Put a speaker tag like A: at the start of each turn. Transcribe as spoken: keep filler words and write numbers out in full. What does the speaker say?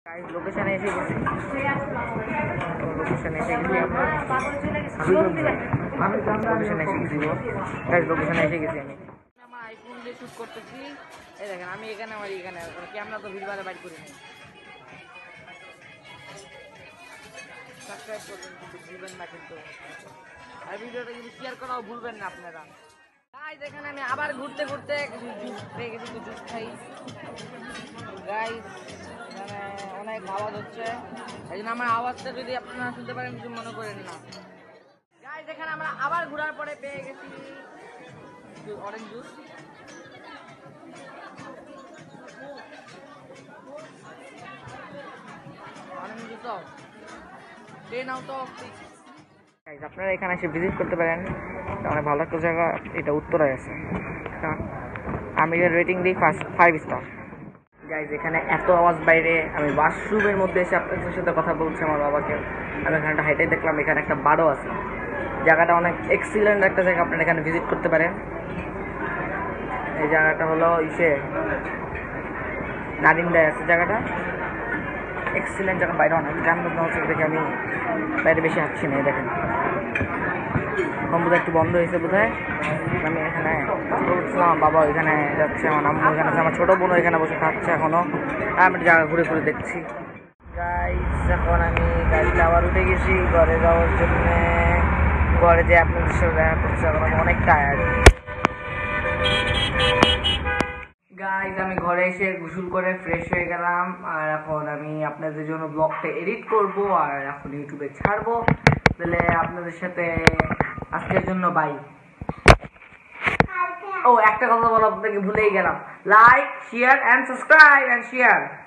A: guys location এসে গেছে location এসে গেছে আমরা আমি লোকেশন এসে গেছি গাইস লোকেশন এসে গেছি আমি আমার আইফোন দিয়ে শুট করতেছি এই দেখেন আমি এখানে আমার এখানে ক্যামেরা তো ভিড়বারে বাইট করি নাই সাবস্ক্রাইব করবেন কিন্তু ভুলবেন না কিন্তু আর ভিডিওটা যদি শেয়ার করাও ভুলবেন না আপনারা গাইস এখানে আমি আবার ঘুরতে ঘুরতে কিছু জুস পেয়ে গেছি তো জুস খাই গাইস মানে অনেক আওয়াজ হচ্ছে এই জন্য আমার আওয়াজটা যদি আপনারা শুনতে পারেন কিছু মনে করেন না গাইস এখানে আমরা আবার ঘোরার পরে পেয়ে গেছি অরেঞ্জ জুস অরেঞ্জ জুস তো ট্রেন আউট অফ গাইস আপনারা এখানে এসে ভিজিট করতে পারেন অনেক ভালো একটা জায়গা এটা উত্তরায় আছে আমি এর রেটিং দিই ফার্স্ট ফাইভ স্টার গাইজ এখানে এত আওয়াজ বাইরে আমি ওয়াশরুমের মধ্যে এসে আপনাদের সাথে কথা বলছি আমার বাবাকে আমি এখানটা হাইটাই দেখলাম এখানে একটা বারও আছে জায়গাটা অনেক এক্সিলেন্ট একটা জায়গা আপনারা এখানে ভিজিট করতে পারেন এই জায়গাটা হলো ইসে নারিন্দায় আছে জায়গাটা এক্সিলেন্ট জায়গা বাইরে অনেক জ্যাম হচ্ছে দেখে আমি বাইরে বেশি হাঁটছি না দেখেন বোধহয় একটু বন্ধ হয়েছে বোধহয় আমি এখানে বলছিলাম আমার বাবা এখানে যাচ্ছে আমার আম্মু এখানে আছে আমার ছোটো বোনও এখানে বসে থাকছে এখনও আমি জায়গা ঘুরে ঘুরে দেখছি গাইস এখন আমি গাড়িতে আবার উঠে গেছি ঘরে যাওয়ার জন্য ঘরে যে আপনাদের সাথে দেখা করছে এখন আমি অনেক টায়ার্ড গাইস আমি ঘরে এসে গোসল করে ফ্রেশ হয়ে গেলাম আর এখন আমি আপনাদের জন্য ব্লগটা এডিট করব আর এখন ইউটিউবে ছাড়বো তাহলে আপনাদের সাথে আজকের জন্য বাই ও একটা কথা বলা আপনাকে ভুলেই গেলাম like share and subscribe and share